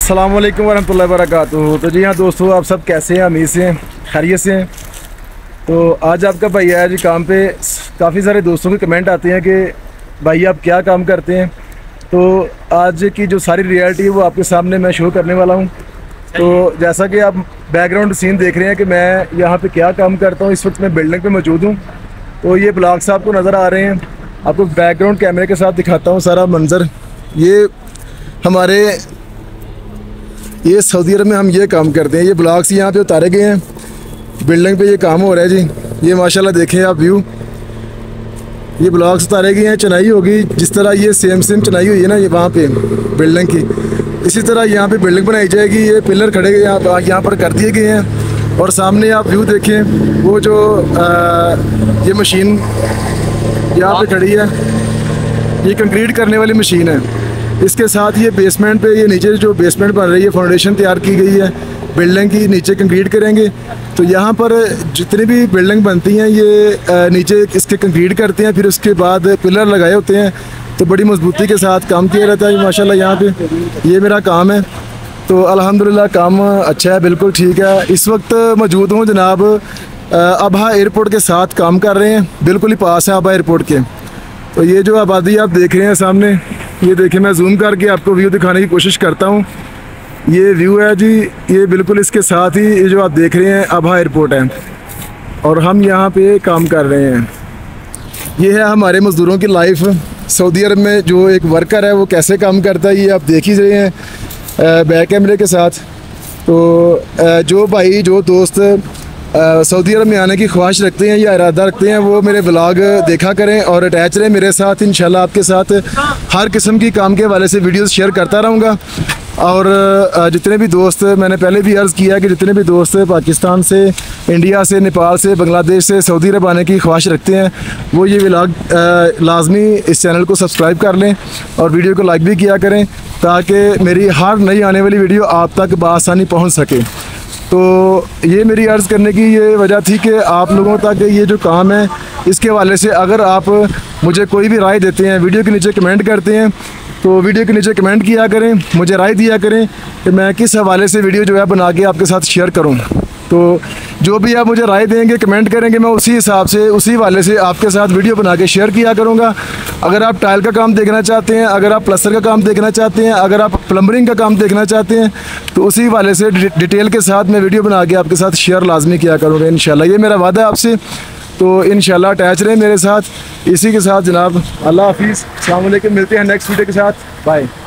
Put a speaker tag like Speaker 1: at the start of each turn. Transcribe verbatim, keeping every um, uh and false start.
Speaker 1: अस्सलाम वालेकुम वरहमतुल्लाहि वबरकातुहू। तो जी हाँ दोस्तों, आप सब कैसे हैं? उम्मीद से खैरियत से हैं। तो आज आपका भाई आया जी काम पे। काफ़ी सारे दोस्तों के कमेंट आते हैं कि भाई आप क्या काम करते हैं। तो आज की जो सारी रियलिटी है वो आपके सामने मैं शो करने वाला हूँ। तो जैसा कि आप बैकग्राउंड सीन देख रहे हैं कि मैं यहाँ पे क्या काम करता हूँ। इस वक्त मैं बिल्डिंग पे मौजूद हूँ। तो ये ब्लॉग्स आपको नज़र आ रहे हैं। आपको बैकग्राउंड कैमरे के साथ दिखाता हूँ सारा मंजर। ये हमारे ये सऊदी अरब में हम ये काम करते हैं। ये ब्लॉग्स यहाँ पे उतारे गए हैं, बिल्डिंग पे ये काम हो रहा है जी। ये माशाल्लाह देखें आप व्यू, ये ब्लॉग्स उतारे गए हैं। चुनाई होगी जिस तरह ये सेम सेम चुनाई हुई है ना ये वहाँ पे बिल्डिंग की, इसी तरह यहाँ पे बिल्डिंग बनाई जाएगी। ये पिलर खड़े गए यहाँ यहाँ पर कर दिए गए हैं। और सामने आप व्यू देखें, वो जो आ, ये मशीन यहाँ पे खड़ी है, ये कंक्रीट करने वाली मशीन है। इसके साथ ये बेसमेंट पे, ये नीचे जो बेसमेंट बन रही है, फाउंडेशन तैयार की गई है बिल्डिंग की, नीचे कंक्रीट करेंगे। तो यहाँ पर जितनी भी बिल्डिंग बनती हैं ये नीचे इसके कंक्रीट करते हैं, फिर उसके बाद पिलर लगाए होते हैं। तो बड़ी मजबूती के साथ काम किया रहता है माशाल्लाह। यहाँ पे ये मेरा काम है। तो अल्हम्दुलिल्लाह काम अच्छा है, बिल्कुल ठीक है। इस वक्त मौजूद हूँ जनाब अबहा एयरपोर्ट के साथ काम कर रहे हैं, बिल्कुल ही पास है अबहा एयरपोर्ट के। तो ये जो आबादी आप देख रहे हैं सामने, ये देखिए मैं जूम करके आपको व्यू दिखाने की कोशिश करता हूँ। ये व्यू है जी, ये बिल्कुल इसके साथ ही ये जो आप देख रहे हैं अबहा एयरपोर्ट है और हम यहाँ पे काम कर रहे हैं। ये है हमारे मज़दूरों की लाइफ। सऊदी अरब में जो एक वर्कर है वो कैसे काम करता है ये आप देख ही रहे हैं बैक कैमरे के साथ। तो जो भाई जो दोस्त सऊदी अरब में आने की ख्वाहिश रखते हैं या इरादा रखते हैं वो मेरे ब्लॉग देखा करें और अटैच रहें मेरे साथ। इंशाल्लाह आपके साथ हर किस्म की काम के हवाले से वीडियोस शेयर करता रहूँगा। और जितने भी दोस्त, मैंने पहले भी अर्ज़ किया कि जितने भी दोस्त पाकिस्तान से, इंडिया से, नेपाल से, बांग्लादेश से सऊदी अरब आने की ख्वाहिश रखते हैं वो ये व्लॉग लाजमी इस चैनल को सब्सक्राइब कर लें और वीडियो को लाइक भी किया करें ताकि मेरी हर नई आने वाली वीडियो आप तक बआसानी पहुँच सके। तो ये मेरी अर्ज़ करने की ये वजह थी कि आप लोगों तक ये जो काम है इसके हवाले से अगर आप मुझे कोई भी राय देते हैं, वीडियो के नीचे कमेंट करते हैं, तो वीडियो के नीचे कमेंट किया करें, मुझे राय दिया करें कि मैं किस हवाले से वीडियो जो है बना के आपके साथ शेयर करूं। तो जो भी आप मुझे राय देंगे, कमेंट करेंगे, मैं उसी हिसाब से, उसी हवाले से आपके साथ वीडियो बना के शेयर किया करूँगा। अगर आप टाइल का काम देखना चाहते हैं, अगर आप प्लस्तर का काम देखना चाहते हैं, अगर आप प्लम्बरिंग का काम देखना चाहते हैं, तो उसी हवाले से डिटेल के साथ मैं वीडियो बना के आपके साथ शेयर लाजमी किया करूँगा इंशाल्लाह। ये मेरा वादा है आपसे। तो इंशाल्लाह अटैच रहें मेरे साथ। इसी के साथ जनाब अल्लाह हाफिज़, अस्सलाम वालेकुम, मिलते हैं नेक्स्ट वीडियो के साथ। बाय।